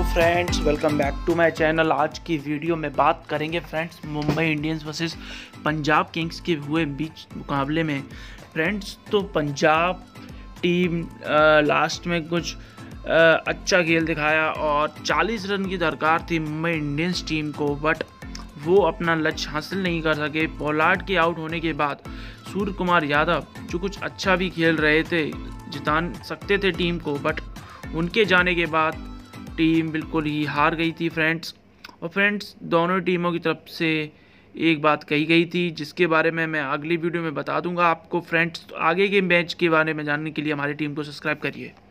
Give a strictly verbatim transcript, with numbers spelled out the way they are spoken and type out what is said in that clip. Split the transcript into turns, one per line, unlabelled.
Friends, welcome back to my channel. आज की video में बात करेंगे friends Mumbai Indians versus Punjab Kings के हुए बीच मुकाबले में। फ्रेंड्स तो पंजाब टीम आ, लास्ट में कुछ आ, अच्छा खेल दिखाया और चालीस रन की दरकार थी मुंबई इंडियंस टीम को, बट वो अपना लक्ष्य हासिल नहीं कर सके। पोलार्ड के आउट होने के बाद सूर्य कुमार यादव जो कुछ अच्छा भी खेल रहे थे, जिता सकते थे टीम को, बट उनके जाने के बाद टीम बिल्कुल ही हार गई थी फ्रेंड्स। और फ्रेंड्स दोनों टीमों की तरफ से एक बात कही गई थी जिसके बारे में मैं अगली वीडियो में बता दूंगा आपको। फ्रेंड्स आगे के मैच के बारे में जानने के लिए हमारी टीम को सब्सक्राइब करिए।